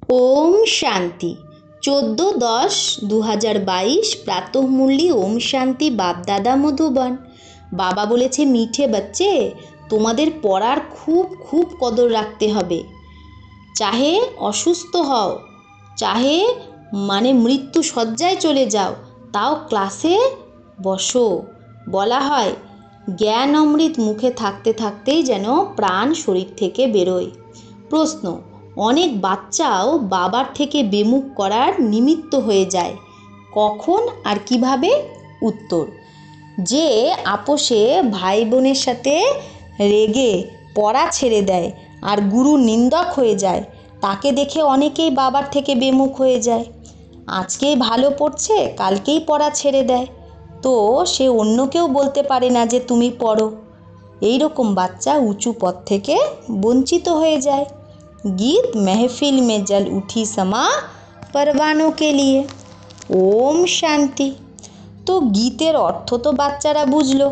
ওম শান্তি 14-10-2022 প্রাতঃমূল্যি ওম শান্তি বাপদাদা মধুবন। বাবা বলেছে, মিঠে বাচ্চে, তোমাদের পড়ার খুব খুব কদর রাখতে হবে। চাহে অসুস্থ হও, চাহে মৃত্যু শয্যায় চলে যাও, তাও ক্লাসে বসো। বলা হয় জ্ঞান অমৃত মুখে থাকতে থাকতেই যেন প্রাণ শরীর থেকে বেরোয়। প্রশ্ন: অনেক বাচ্চাও বাবার থেকে বিমুখ করার নিমিত্ত হয়ে যায়, কখন আর কিভাবে? উত্তর: যে আপোষে ভাই বোনের সাথে রেগে পড়া ছেড়ে দেয় আর গুরু নিন্দক হয়ে যায়, তাকে দেখে অনেকেই বাবার থেকে বিমুখ হয়ে যায়। আজকেই ভালো পড়ছে, কালকেই পড়া ছেড়ে দেয়, তো সে অন্যকেও বলতে পারে না যে তুমি পড়ো। এই রকম বাচ্চা উঁচু পথ থেকে বঞ্চিত হয়ে যায়। गीत महफिल में जल उठी समा परवानों के लिए। ওম শান্তি। তো গীতের অর্থ তো বাচ্চারা বুঝলো,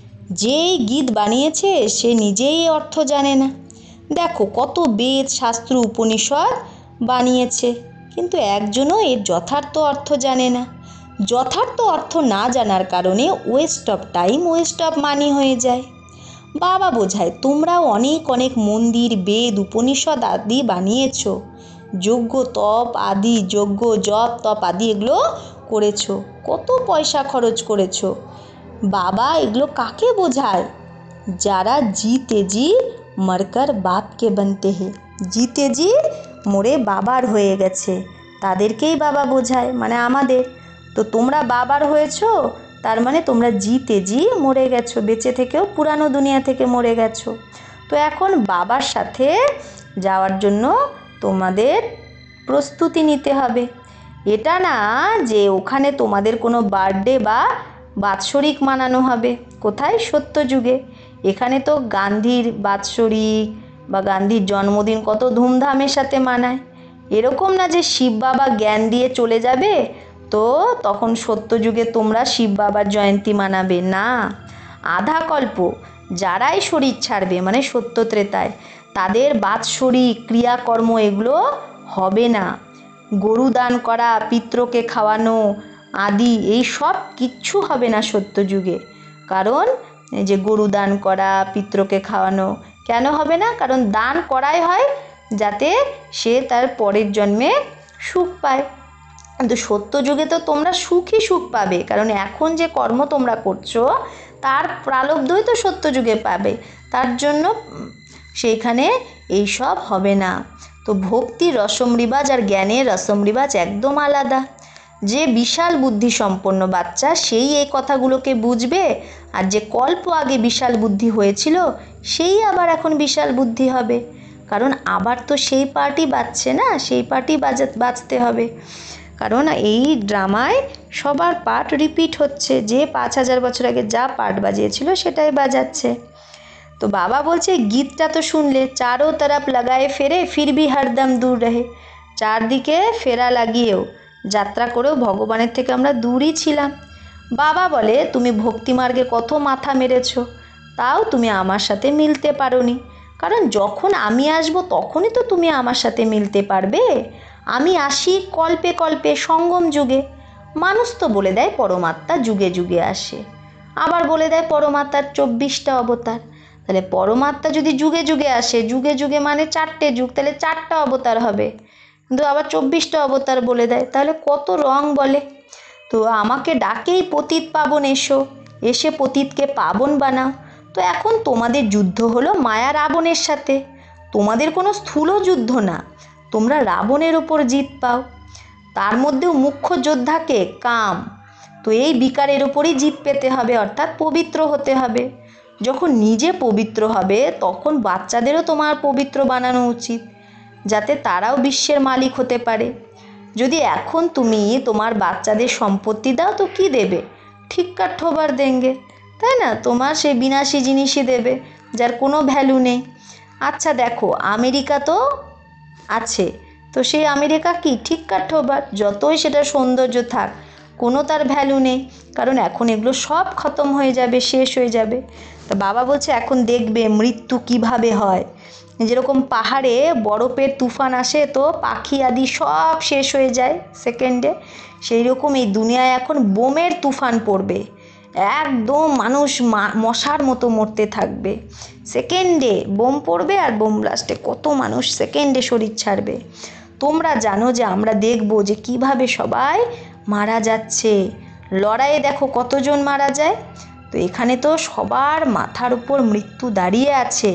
যে গীত বানিয়েছে সে নিজেই অর্থ জানে না। দেখো কত বেদ শাস্ত্র উপনিষদ বানিয়েছে, কিন্তু একজনও এর যথার্থ অর্থ জানে না। যথার্থ অর্থ না জানার কারণে waste of time, waste of money হয়ে যায়। বাবা বোঝায়, তোমরাও অনেক অনেক মন্দির, বেদ, উপনিষদ আদি বানিয়েছ, যজ্ঞ তপ আদি, যজ্ঞ জপ তপ আদি এগুলো করেছো, কত পয়সা খরচ করেছো। বাবা এগুলো কাকে বোঝায়? যারা জিতে জি মরকর বাপকে বনতে হে, জিতে জি মরে বাবার হয়ে গেছে, তাদেরকেই বাবা বোঝায়, মানে আমাদের। তো তোমরা বাবার হয়েছো, তার মানে তোমরা জিতে জি মরে গেছো, বেঁচে থেকেও পুরানো দুনিয়া থেকে মরে গেছো। তো এখন বাবার সাথে যাওয়ার জন্য তোমাদের প্রস্তুতি নিতে হবে। এটা না যে ওখানে তোমাদের কোনো বার্থডে বা বাৎসরিক মানানো হবে। কোথায়? সত্যযুগে। এখানে তো গান্ধীর বাৎসরিক বা গান্ধীর জন্মদিন কত ধুমধামের সাথে মানায়। এরকম না যে শিব বাবা জ্ঞান দিয়ে চলে যাবে তো তখন সত্যযুগে তোমরা শিব বাবার জয়ন্তী মানাবে না। আধা কল্প যারাই শরীর ছাড়বে, মানে সত্য ত্রেতায়, তাদের বাৎসরিক ক্রিয়াকর্ম এগুলো হবে না। গরু দান করা, পিতৃকে খাওয়ানো আদি এই সব কিচ্ছু হবে না সত্যযুগে। কারণ এই যে গরু দান করা, পিতৃকে খাওয়ানো কেন হবে না? কারণ দান করাই হয় যাতে সে তার পরের জন্মে সুখ পায়। কিন্তু সত্যযুগে তো তোমরা সুখই সুখ পাবে, কারণ এখন যে কর্ম তোমরা করছো তার প্রালব্ধই তো সত্যযুগে পাবে। তার জন্য সেইখানে এইসব হবে না। তো ভক্তির রসম রিবাজ আর জ্ঞানের রসম রিবাজ একদম আলাদা। যে বিশাল বুদ্ধি সম্পন্ন বাচ্চা সেই এই কথাগুলোকে বুঝবে, আর যে কল্প আগে বিশাল বুদ্ধি হয়েছিল সেই আবার এখন বিশাল বুদ্ধি হবে। কারণ আবার তো সেই পার্টি বাজছে না, সেই পার্টি বাজতে হবে। কারণ এই ড্রামায় সবার পার্ট রিপিট হচ্ছে, যে 5000 বছর আগে যা পার্ট বাজিয়েছিল সেটাই বাজাচ্ছে। তো বাবা বলছে, গীতটা তো শুনলে, চারো তরফ লাগায়ে ফেরে ফির ভি হরদম দূর রহে। চারদিকে ফেরা লাগিয়েও, যাত্রা করেও ভগবানের থেকে আমরা দূরই ছিলাম। বাবা বলে, তুমি ভক্তিমার্গে কত মাথা মেরেছো, তাও তুমি আমার সাথে মিলতে পারোনি। কারণ যখন আমি আসবো তখনই তো তুমি আমার সাথে মিলতে পারবে। আমি আসি কল্পে কল্পে, সঙ্গম যুগে। মানুষ তো বলে দেয় পরমাত্মা যুগে যুগে আসে, আবার বলে দেয় পরমাত্মার 24টা অবতার। তাহলে পরমাত্মা যদি যুগে যুগে আসে, যুগে যুগে মানে 4টে যুগ, তাহলে 4টা অবতার হবে। কিন্তু আবার 24টা অবতার বলে দেয়, তাহলে কত রং বলে। তো আমাকে ডাকেই পতিত পাবন এসো, এসে পতিতকে পাবন বানাও। তো এখন তোমাদের যুদ্ধ হলো মায়া রাবণের সাথে। তোমাদের কোনো স্থূল যুদ্ধ না, তোমরা রাবণের ওপর জিত পাও। তার মধ্যেও মুখ্য যোদ্ধাকে কাম। তো এই বিকারের ওপরই জিত পেতে হবে, অর্থাৎ পবিত্র হতে হবে। যখন নিজে পবিত্র হবে তখন বাচ্চাদেরও তোমার পবিত্র বানানো উচিত, যাতে তারাও বিশ্বের মালিক হতে পারে। যদি এখন তুমি তোমার বাচ্চাদের সম্পত্তি দাও তো কি দেবে? ঠিকঠাক ঠোবার দেঙ্গে, তাই না? তোমার সেই বিনাশী জিনিসই দেবে যার কোনো ভ্যালু নেই। আচ্ছা দেখো, আমেরিকা তো আছে, তো সেই আমেরিকা কি ঠিকঠাক ঠোবার, যতই সেটা সৌন্দর্য থাক, কোনো তার ভ্যালু নেই, কারণ এখন এগুলো সব খতম হয়ে যাবে, শেষ হয়ে যাবে। তো বাবা বলছে এখন দেখবে মৃত্যু কিভাবে হয়, যেরকম পাহাড়ে বরফের তুফান আসে তো পাখি আদি সব শেষ হয়ে যায় সেকেন্ডে, সেই রকম এই দুনিয়ায় এখন বোমের তুফান পড়বে। একদম মানুষ মশার মতো মরতে থাকবে। সেকেন্ডে বোম পড়বে আর বোম ব্লাস্টে কত মানুষ সেকেন্ডে শরীর ছাড়বে। তোমরা জানো যে আমরা দেখবো যে কিভাবে সবাই মারা যাচ্ছে। লড়াইয়ে দেখো কতজন মারা যায়। তো এখানে তো সবার মাথার উপর মৃত্যু দাঁড়িয়ে আছে।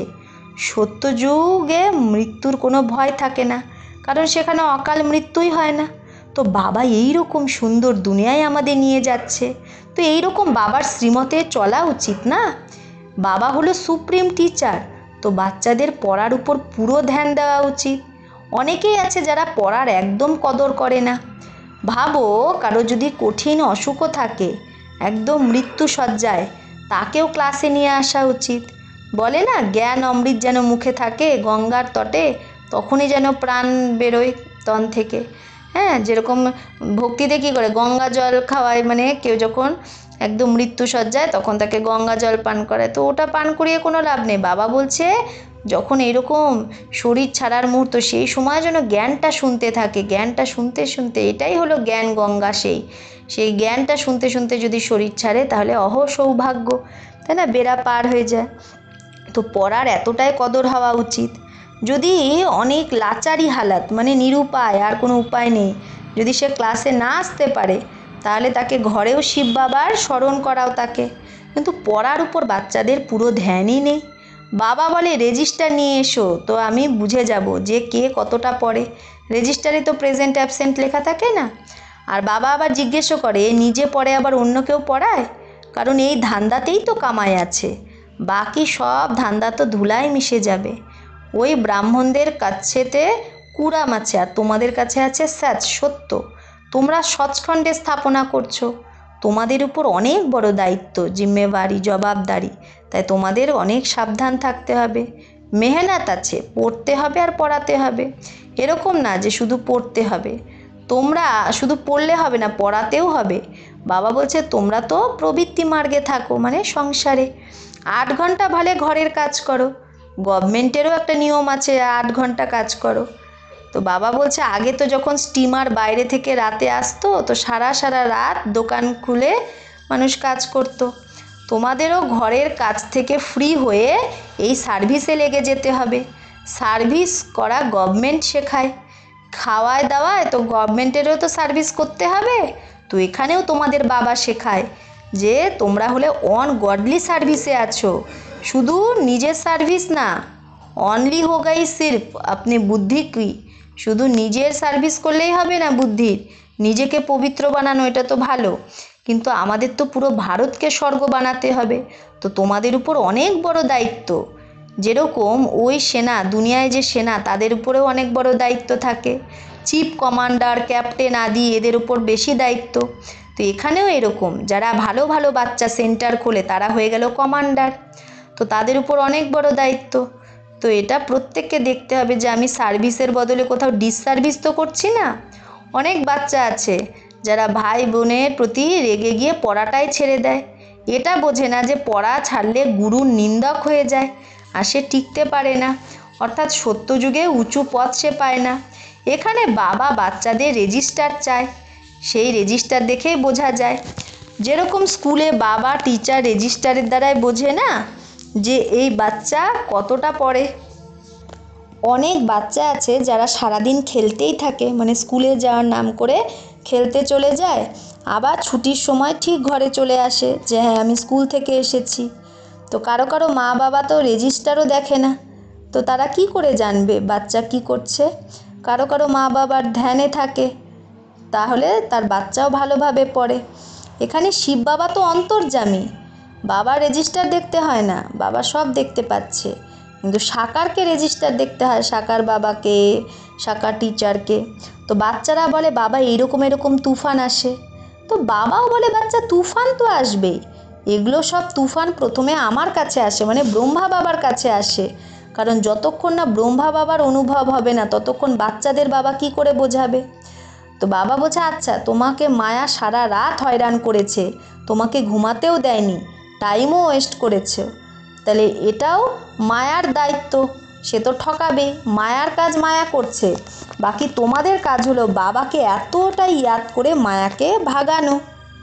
সত্যযুগে মৃত্যুর কোনো ভয় থাকে না, কারণ সেখানে অকাল মৃত্যুই হয় না। তো বাবা এই রকম সুন্দর দুনিয়ায় আমাদের নিয়ে যাচ্ছে, তো এই রকম বাবার শ্রীমতে চলা উচিত না? বাবা হলো সুপ্রিম টিচার, তো বাচ্চাদের পড়ার উপর পুরো ধ্যান দেওয়া উচিত। অনেকেই আছে যারা পড়ার একদম কদর করে না। ভাবো কারো যদি কঠিন অসুখও থাকে, একদম মৃত্যু সজ্জায়, তাকেও ক্লাসে নিয়ে আসা উচিত। বলে না জ্ঞান অমৃত যেন মুখে থাকে গঙ্গার তটে, তখনই যেন প্রাণ বেরোয় তন থেকে। হ্যাঁ, যেরকম ভক্তিতে কী করে গঙ্গা জল খাওয়ায়, মানে কেউ যখন একদম মৃত্যু সজ্জায় তখন তাকে গঙ্গা জল পান করায়, তো ওটা পান করিয়ে কোনো লাভ নেই। বাবা বলছে যখন এরকম শরীর ছাড়ার মুহূর্ত, সেই সময় যেন জ্ঞানটা শুনতে থাকে, জ্ঞানটা শুনতে শুনতে, এটাই হলো জ্ঞান গঙ্গা। সেই জ্ঞানটা শুনতে শুনতে যদি শরীর ছাড়ে তাহলে সৌভাগ্য, তাই না, বেড়া পার হয়ে যায়। তো পড়ার এতটাই কদর হওয়া উচিত। যদি অনেক লাচারি হালাত, মানে নিরুপায়, আর কোনো উপায় নেই, যদি সে ক্লাসে না আসতে পারে, তাহলে তাকে ঘরেও শিব বাবার স্মরণ করাও তাকে। কিন্তু পড়ার উপর বাচ্চাদের পুরো ধ্যানই নেই। বাবা বলে রেজিস্টার নিয়ে এসো, তো আমি বুঝে যাব যে কে কতটা পড়ে। রেজিস্টারে তো প্রেজেন্ট অ্যাবসেন্ট লেখা থাকে না। আর বাবা আবার জিজ্ঞেসও করে নিজে পড়ে আবার অন্য কেউ পড়ায়, কারণ এই ধান্দাতেই তো কামাই আছে। বাকি সব ধান্দা তো ধুলায় মিশে যাবে। ওই ব্রাহ্মণদের কাছেতে কুড়াম আছে, আর তোমাদের কাছে আছে সত্য। তোমরা সচখণ্ডে স্থাপনা করছো। তোমাদের উপর অনেক বড় দায়িত্ব, জিম্মেবারি, জবাবদারি। তাই তোমাদের অনেক সাবধান থাকতে হবে। মেহনত আছে, পড়তে হবে আর পড়াতে হবে। এরকম না যে শুধু পড়তে হবে, তোমরা শুধু পড়লে হবে না, পড়াতেও হবে। বাবা বলছে তোমরা তো প্রবৃত্তি মার্গে থাকো, মানে সংসারে 8 ঘন্টা ভালে ঘরের কাজ করো। গভর্নমেন্টেরও একটা নিয়ম আছে 8 ঘন্টা কাজ করো। তো বাবা বলছে আগে তো যখন স্টিমার বাইরে থেকে রাতে আসতো, তো সারা সারা রাত দোকান খুলে মানুষ কাজ করতো। তোমাদেরও ঘরের কাজ থেকে ফ্রি হয়ে এই সার্ভিসে লেগে যেতে হবে। সার্ভিস করা গভর্নমেন্ট শেখায়, খাওয়ায় দাওয়ায় তো গভর্নমেন্টেরও তো সার্ভিস করতে হবে। তো এখানেও তোমাদের বাবা শেখায় যে তোমরা হলে অনগডলি সার্ভিসে আছো, শুধু নিজের সার্ভিস না। অনলি হো গাই সির্ফ আপনি বুদ্ধি কি, শুধু নিজের সার্ভিস করলেই হবে না, বুদ্ধির নিজেকে পবিত্র বানানো এটা তো ভালো, কিন্তু আমাদের তো পুরো ভারতকে স্বর্গ বানাতে হবে। তো তোমাদের উপর অনেক বড় দায়িত্ব। যেরকম ওই সেনা, দুনিয়ায় যে সেনা, তাদের উপরেও অনেক বড় দায়িত্ব থাকে। চিফ কমান্ডার, ক্যাপ্টেন আদি এদের উপর বেশি দায়িত্ব। তো এখানেও এরকম, যারা ভালো ভালো বাচ্চা সেন্টার খোলে তারা হয়ে গেল কমান্ডার, তো তাদের উপর অনেক বড় দায়িত্ব। তো এটা প্রত্যেককে দেখতে হবে যে আমি সার্ভিসের বদলে কোথাও ডিসসার্ভিস তো করছি না। অনেক বাচ্চা আছে যারা ভাই বোনের প্রতি রেগে গিয়ে পড়াটাই ছেড়ে দেয়। এটা বোঝে না যে পড়া ছাড়লে গুরুর নিন্দক হয়ে যায়, আর সে টিকতে পারে না, অর্থাৎ সত্যযুগে উঁচু পদ সে পায় না। এখানে বাবা বাচ্চাদের রেজিস্টার চায়, সেই রেজিস্টার দেখেই বোঝা যায়। যেরকম স্কুলে বাবা টিচার রেজিস্টারের দ্বারাই বোঝে না যে এই বাচ্চা কতটা পড়ে। অনেক বাচ্চা আছে যারা সারাদিন খেলতেই থাকে, মানে স্কুলে যাওয়ার নাম করে খেলতে চলে যায়, আবার ছুটির সময় ঠিক ঘরে চলে আসে যে হ্যাঁ আমি স্কুল থেকে এসেছি। তো কারো কারো মা বাবা তো রেজিস্টারও দেখে না, তো তারা কি করে জানবে বাচ্চা কি করছে। কারো কারো মা বাবার ধ্যানে থাকে, তাহলে তার বাচ্চাও ভালোভাবে পড়ে। এখানে শিব বাবা তো অন্তর্যামী, বাবা রেজিস্টার দেখতে হয় না, বাবা সব দেখতে পাচ্ছে। কিন্তু সাকারকে রেজিস্টার দেখতে হয়, সাকার বাবাকে, সাকার টিচারকে। তো বাচ্চারা বলে বাবা এরকম এরকম তুফান আসে, তো বাবাও বলে বাচ্চা তুফান তো আসবেই, এগুলো সব তুফান প্রথমে আমার কাছে আসে, মানে ব্রহ্মা বাবার কাছে আসে। কারণ যতক্ষণ না ব্রহ্মা বাবার অনুভব হবে না ততক্ষণ বাচ্চাদের বাবা কি করে বোঝাবে। তো বাবা বলছে আচ্ছা তোমাকে মায়া সারা রাত হয়রান করেছে, তোমাকে ঘুমাতেও দেয়নি, টাইমও ওয়েস্ট করেছে, তাহলে এটাও মায়ার দায়িত্ব। সে তো ঠকাবে, মায়ার কাজ মায়া করছে। বাকি তোমাদের কাজ হলো বাবাকে এতটাই ইয়াদ করে মায়াকে ভাগানো।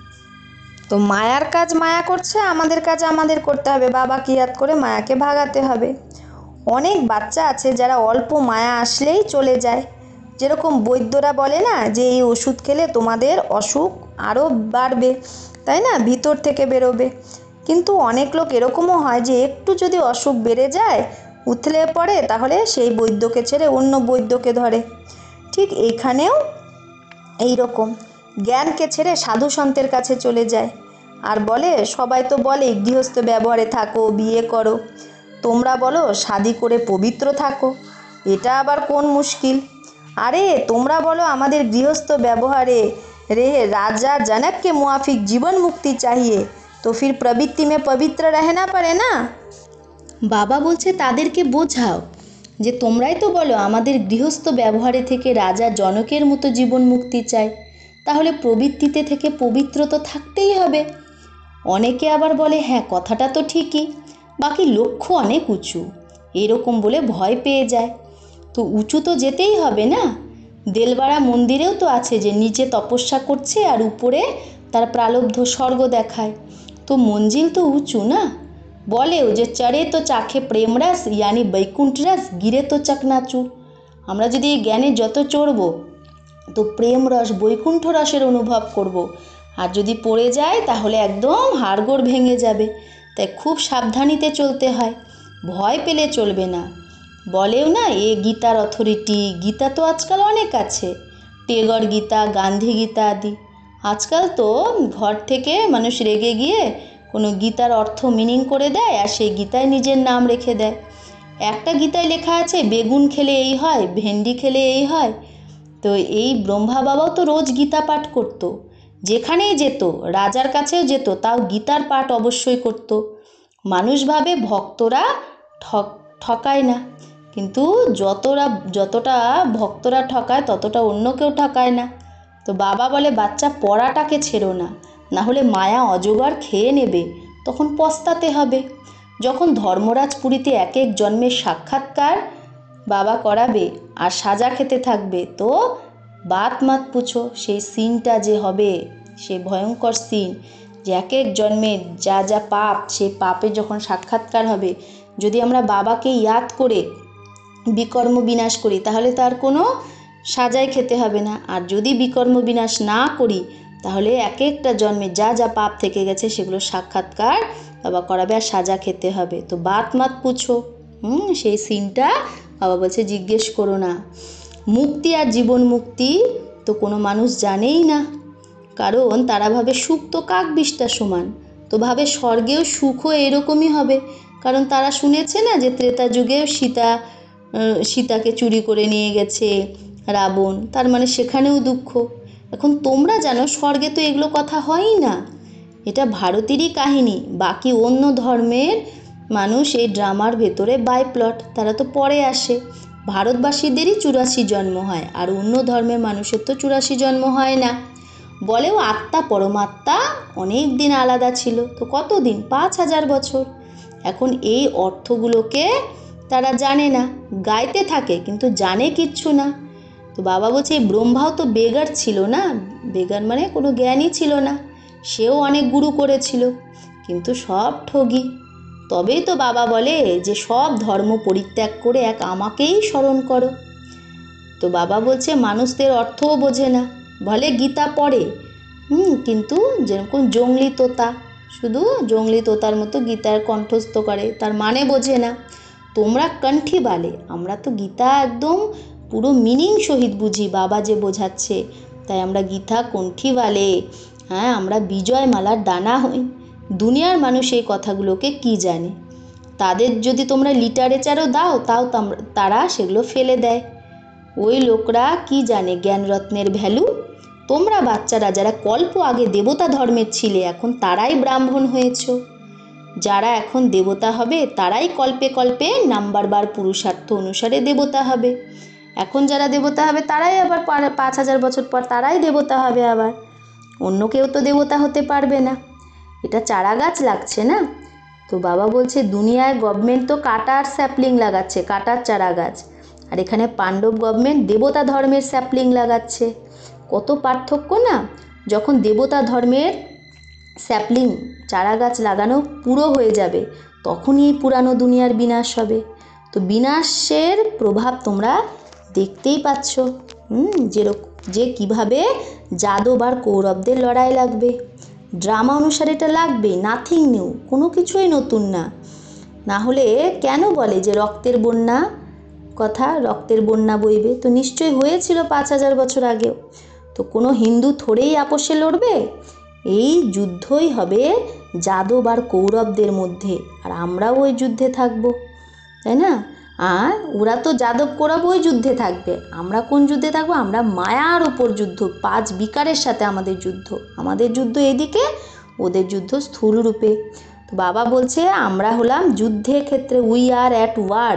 তো মায়ার কাজ মায়া করছে, আমাদের কাজ আমাদের করতে হবে, বাবাকে ইয়াদ করে মায়াকে ভাগাতে হবে। অনেক বাচ্চা আছে যারা অল্প মায়া আসলেই চলে যায়। যেরকম বৈদ্যরা বলে না যে এই ওষুধ খেলে তোমাদের অসুখ আরও বাড়বে, তাই না, ভিতর থেকে বেরোবে। কিন্তু অনেক লোক এরকমও হয় যে একটু যদি অসুখ বেড়ে যায়, উথলে পড়ে, তাহলে সেই বৈদ্যকে ছেড়ে অন্য বৈদ্যকে ধরে। ঠিক এখানেও এই রকম জ্ঞানকে ছেড়ে সাধু সন্তের কাছে চলে যায় আর বলে, সবাই তো বলে গৃহস্থ ব্যবহারে থাকো, বিয়ে করো, তোমরা বলো শাদি করে পবিত্র থাকো, এটা আবার কোন মুশকিল? আরে তোমরা বলো আমাদের গৃহস্থ ব্যবহারে रे राजा जनक के मुआफिक जीवन मुक्ति चाहिए, तो फिर प्रवृत्ति में पवित्र रहना पड़े ना। বাবা বলছে তাদেরকে বোঝাও যে তোমরাই তো বলো আমাদের গৃহস্থ ব্যবহারে থেকে রাজা জনকের মতো জীবন মুক্তি চাই, তাহলে প্রবৃত্তিতে থেকে পবিত্র তো থাকতেই হবে। অনেকে আবার বলে হ্যাঁ কথাটা তো ঠিকই, বাকি লক্ষ্য অনেক উঁচু, এরকম বলে ভয় পেয়ে যায়। তো উঁচু তো যেতেই হবে না। দেলবাড়া মন্দিরেও তো আছে যে নিচে তপস্যা করছে আর উপরে তার প্রালব্ধ স্বর্গ দেখায়। তো মঞ্জিল তো উঁচু না। বলেও যে চড়ে তো চাখে প্রেমরস ইয়ানি বৈকুণ্ঠ রস, গিরে তো চকনাচুর। আমরা যদি এই জ্ঞানে যত চড়ব তো প্রেম রস, বৈকুণ্ঠ রসের অনুভব করব। আর যদি পড়ে যায় তাহলে একদম হাড়গোড় ভেঙে যাবে। তাই খুব সাবধানিতে চলতে হয়, ভয় পেলে চলবে না। বলেও না এ গীতার অথরিটি, গীতা তো আজকাল অনেক আছে, টেগর গীতা, গান্ধী গীতা আদি। আজকাল তো ঘর থেকে মানুষ রেগে গিয়ে কোনো গীতার অর্থ মিনিং করে দেয় আর সেই গীতায় নিজের নাম রেখে দেয়। একটা গীতায় লেখা আছে বেগুন খেলে এই হয়, ভেন্ডি খেলে এই হয়। তো এই ব্রহ্মা বাবাও তো রোজ গীতা পাঠ করত, যেখানেই যেত, রাজার কাছেও যেত, তাও গীতার পাঠ অবশ্যই করত। মানুষ ভাবে ভক্তরা ঠকায় না, কিন্তু যতটা ভক্তরা ঠকায় ততটা অন্য কেউ ঠকায় না। তো বাবা বলে বাচ্চা পড়াটাকে ছেড়ো না, না হলে মায়া অজগর খেয়ে নেবে, তখন পস্তাতে হবে। যখন ধর্মরাজ পুরীতে এক এক জন্মের সাক্ষাৎকার বাবা করাবে আর সাজা খেতে থাকবে, তো বাত মাত পুছো, সেই সিনটা যে হবে, সেই ভয়ঙ্কর সিন, যে এক এক জন্মের যা যা পাপ, সেই পাপে যখন সাক্ষাৎকার হবে, যদি আমরা বাবাকে ইয়াদ করে বিকর্ম বিনাশ করি তাহলে তার কোনো সাজাই খেতে হবে না। আর যদি বিকর্ম বিনাশ না করি তাহলে এক একটা জন্মে যা যা পাপ থেকে গেছে সেগুলো সাক্ষাৎকার বাবা করাবে আর সাজা খেতে হবে। তো বাত মাত পুছো, সেই সিনটা বাবা বলছে জিজ্ঞেস করো না। মুক্তি আর জীবন মুক্তি তো কোনো মানুষ জানেই না, কারণ তারা ভাবে সুখ তো কাক বিষ্টার সমান, তো ভাবে স্বর্গেও সুখও এরকমই হবে, কারণ তারা শুনেছে না যে ত্রেতা যুগে সীতাকে চুরি করে নিয়ে গেছে রাবণ, তার মানে সেখানেও দুঃখ। এখন তোমরা জানো স্বর্গে তো এগুলো কথা হয়ই না, এটা ভারতেরই কাহিনী। বাকি অন্য ধর্মের মানুষ এই ড্রামার ভেতরে বাই প্লট, তারা তো পরে আসে। ভারতবাসীদেরই 84 জন্ম হয়, আর অন্য ধর্মের মানুষের তো 84 জন্ম হয় না। বলেও আত্মা পরমাত্মা অনেক দিন আলাদা ছিল, তো কতদিন, 5000 বছর। এখন এই অর্থগুলোকে তারা জানে না, গাইতে থাকে কিন্তু জানে কিচ্ছু না। তো বাবা বলছে এই ব্রহ্মাও তো বেগার ছিল না, বেগার মানে কোনো জ্ঞানই ছিল না, সেও অনেক গুরু করেছিল কিন্তু সব ঠগি। তবেই তো বাবা বলে যে সব ধর্ম পরিত্যাগ করে এক আমাকেই স্মরণ করো। তো বাবা বলছে মানুষদের অর্থও বোঝে না, বলে গীতা পড়ে, কিন্তু যেরকম জংলি তোতা, শুধু জংলি তোতার মতো গীতার কণ্ঠস্থ করে, তার মানে বোঝে না। তোমরা কণ্ঠী বালে, আমরা তো গীতা একদম পুরো মিনিং সহিত বুঝি, বাবা যে বোঝাচ্ছে, তাই আমরা গীতা কণ্ঠী বালে, হ্যাঁ আমরা বিজয় মালার দানা হই। দুনিয়ার মানুষ এই কথাগুলোকে কি জানে? তাদের যদি তোমরা লিটারেচারও দাও তাও তারা সেগুলো ফেলে দেয়। ওই লোকরা কি জানে জ্ঞানরত্নের ভ্যালু? তোমরা বাচ্চারা যারা কল্প আগে দেবতা ধর্মের ছিলে, এখন তারাই ব্রাহ্মণ হয়েছ। যারা এখন দেবতা হবে তারাই কল্পে কল্পে নাম্বারবার পুরুষার্থ অনুসারে দেবতা হবে। এখন যারা দেবতা হবে তারাই আবার 5000 বছর পর তারাই দেবতা হবে, আবার অন্য কেউ তো দেবতা হতে পারবে না। এটা চারা গাছ লাগছে না। তো বাবা বলছে দুনিয়ায় গভর্নমেন্ট তো কাটার স্যাপলিং লাগাচ্ছে, কাটার চারা গাছ, আর এখানে পাণ্ডব গভর্নমেন্ট দেবতা ধর্মের স্যাপলিং লাগাচ্ছে। কত পার্থক্য না! যখন দেবতা ধর্মের স্যাপলিং চারা গাছ লাগানো পুরো হয়ে যাবে তখনই এই পুরানো দুনিয়ার বিনাশ হবে। তো বিনাশের প্রভাব তোমরা দেখতেই পাচ্ছ, যে কিভাবে যাদব আর কৌরবদের লড়াই লাগবে। ড্রামা অনুসারে এটা লাগবে, নাথিং নিউ, কোনো কিছুই নতুন না। না হলে কেন বলে যে রক্তের বন্যা কথা, রক্তের বন্যা বইবে? তো নিশ্চয়ই হয়েছিল 5000 বছর আগেও। তো কোনো হিন্দু থোড়েই আপোষে লড়বে। এই যুদ্ধই হবে যাদব আর কৌরবদের মধ্যে, আর আমরাও ওই যুদ্ধে থাকবো, তাই না? আর ওরা তো যাদব কৌরব ওই যুদ্ধে থাকবে, আমরা কোন যুদ্ধে থাকবো? আমরা মায়ার ওপর যুদ্ধ, 5 বিকারের সাথে আমাদের যুদ্ধ। আমাদের যুদ্ধ এদিকে, ওদের যুদ্ধ স্থূল রূপে। তো বাবা বলছে আমরা হলাম যুদ্ধের ক্ষেত্রে, উই আর অ্যাট ওয়ার।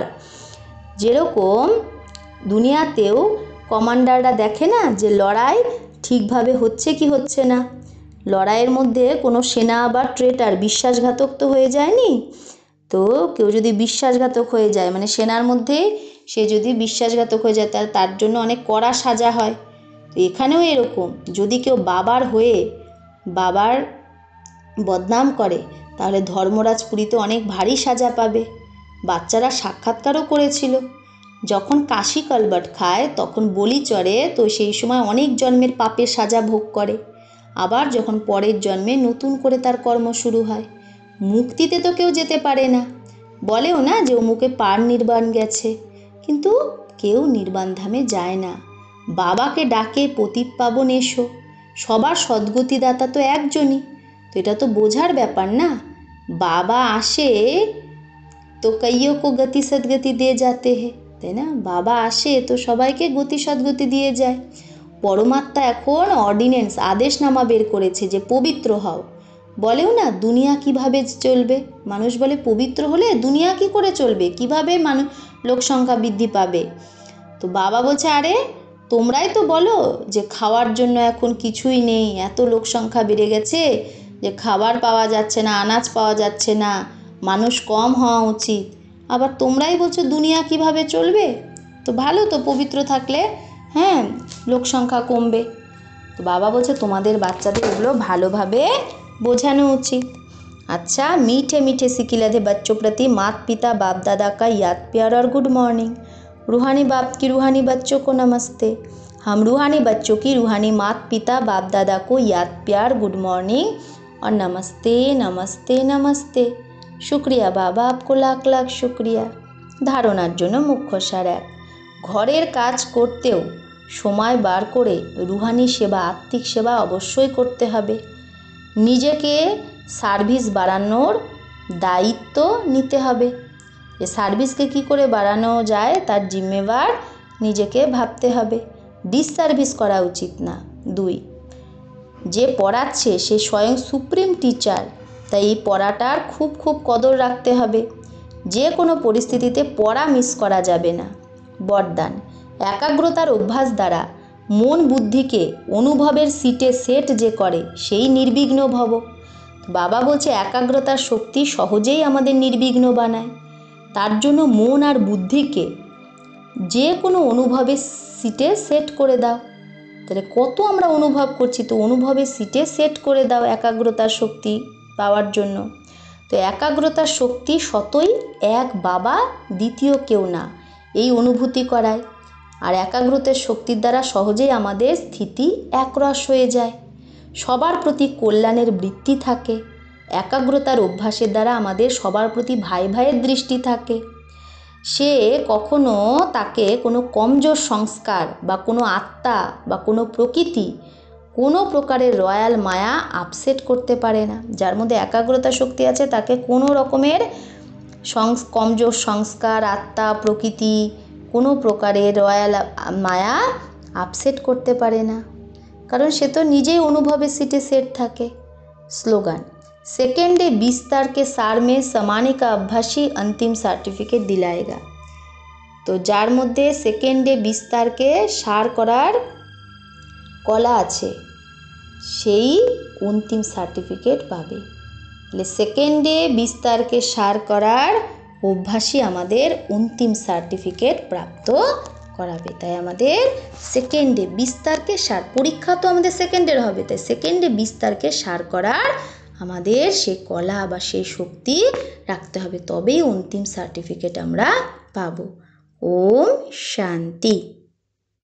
যেরকম দুনিয়াতেও কমান্ডাররা দেখে না যে লড়াই ঠিকভাবে হচ্ছে কি হচ্ছে না। লড়াইয়ের মধ্যে কোনো সেনা বা ট্রেটার বিশ্বাসঘাতক তো হয়ে যায়নি। তো কেউ যদি বিশ্বাসঘাতক হয়ে যায়, মানে সেনার মধ্যে সে যদি বিশ্বাসঘাতক হয়ে যায়, তাহলে তার জন্য অনেক কড়া সাজা হয়। তো এখানেও এরকম, যদি কেউ বাবার হয়ে বাবার বদনাম করে তাহলে ধর্মরাজ পুরীতে অনেক ভারী সাজা পাবে। বাচ্চারা সাক্ষাৎকারও করেছিল, যখন কাশি কলবট খায় তখন বলি চড়ে, তো সেই সময় অনেক জন্মের পাপের সাজা ভোগ করে। আবার যখন পরের জন্মে নতুন করে তার কর্ম শুরু হয়। মুক্তিতে তো কেউ যেতে পারে না, বলেও না যে অমুকে পার নির্বাণ গেছে, কিন্তু কেউ নির্বাণ ধামে যায় না। বাবাকে ডাকে পতিত পাবন এসো, সবার সদ্গতিদাতা তো একজনই। তো এটা তো বোঝার ব্যাপার না, বাবা আসে তো কইও কো গতি সদ্গতি দিয়ে যাতে হে, তাই না? বাবা আসে তো সবাইকে গতি সদ্গতি দিয়ে যায়। পরমাত্মা এখন অর্ডিনেন্স, আদেশনামা বের করেছে যে পবিত্র হও। বলেও না দুনিয়া কিভাবে চলবে, মানুষ বলে পবিত্র হলে দুনিয়া কি করে চলবে, কিভাবে লোক সংখ্যা বৃদ্ধি পাবে। তো বাবা বলছে আরে তোমরাই তো বলো যে খাওয়ার জন্য এখন কিছুই নেই, এত লোক সংখ্যা বেড়ে গেছে যে খাবার পাওয়া যাচ্ছে না, আনাজ পাওয়া যাচ্ছে না, মানুষ কম হওয়া উচিত। আবার তোমরাই বলছো দুনিয়া কিভাবে চলবে। তো ভালো তো, পবিত্র থাকলে হ্যাঁ লোক সংখ্যা কমবে। তো বাবা বলছে তোমাদের বাচ্চাদের এগুলো ভালোভাবে বোঝানো উচিত। अच्छा, मीठे मीठे सिकिलधे बच्चों प्रति माता पिता बाप दादा का याद प्यार और गुड मॉर्निंग। रूहानी बाप की रूहानी बच्चों को नमस्ते। हम रूहानी बच्चों की रूहानी माता पिता बाप दादा को याद प्यार गुड मॉर्निंग और नमस्ते नमस्ते नमस्ते। शुक्रिया बाबा, आपको लाख लाख शुक्रिया। ধারণার জন্য মুখ্য সার এক, ঘরের কাজ করতেও সময় বার করে রুহানি সেবা, আত্মিক সেবা অবশ্যই করতে হবে। নিজেকে সার্ভিস বাড়ানোর দায়িত্ব নিতে হবে। এ সার্ভিসকে কি করে বাড়ানো যায় তার জিম্মেবার নিজেকে ভাবতে হবে। ডিসসার্ভিস করা উচিত না। 2, যে পড়াচ্ছে সে স্বয়ং সুপ্রিম টিচার, তাই এই পড়াটার খুব খুব কদর রাখতে হবে। যে কোনো পরিস্থিতিতে পড়া মিস করা যাবে না। বরদান, একাগ্রতার অভ্যাস দ্বারা মন বুদ্ধিকে অনুভবের সিটে সেট যে করে সেই নির্বিঘ্ন ভব। বাবা বলছে একাগ্রতার শক্তি সহজেই আমাদের নির্বিঘ্ন বানায়। তার জন্য মন আর বুদ্ধিকে যে কোনো অনুভবের সিটে সেট করে দাও। তাহলে কত আমরা অনুভব করছি, তো অনুভবের সিটে সেট করে দাও একাগ্রতার শক্তি পাওয়ার জন্য। তো একাগ্রতার শক্তি সতই এক বাবা, দ্বিতীয় কেউ না, এই অনুভূতি করায়। আর একাগ্রতার শক্তির দ্বারা সহজেই আমাদের স্থিতি একরস হয়ে যায়, সবার প্রতি কল্যাণের বৃত্তি থাকে। একাগ্রতার অভ্যাসের দ্বারা আমাদের সবার প্রতি ভাই ভাইয়ের দৃষ্টি থাকে। সে কখনো তাকে কোনো কমজোর সংস্কার বা কোনো আত্মা বা কোনো প্রকৃতি কোনো প্রকারের রয়্যাল মায়া আপসেট করতে পারে না। যার মধ্যে একাগ্রতা শক্তি আছে তাকে কোনো রকমের কমজোর সংস্কার, আত্মা, প্রকৃতি কোনো প্রকারের রয়্যাল মায়া আপসেট করতে পারে না, কারণ সে তো নিজেই অনুভবের সিটে সেট থাকে। স্লোগান, सेकेंडे विस्तार के सार में समाने का अभ्यास ही अंतिम सार्टिफिकेट दिलाएगा। तो जार मध्य सेकेंडे विस्तार के सार करार कला आछे सेई अंतिम सार्टिफिकेट पाबे। তাহলে সেকেন্ডে বিস্তারকে সার করার অভ্যাসই আমাদের অন্তিম সার্টিফিকেট প্রাপ্ত করাবে। তাই আমাদের সেকেন্ডে বিস্তারকে সার, পরীক্ষা তো আমাদের সেকেন্ডের হবে, তাই সেকেন্ডে বিস্তারকে সার করার আমাদের সেই কলা বা সেই শক্তি রাখতে হবে, তবেই অন্তিম সার্টিফিকেট আমরা পাবো। ওম শান্তি।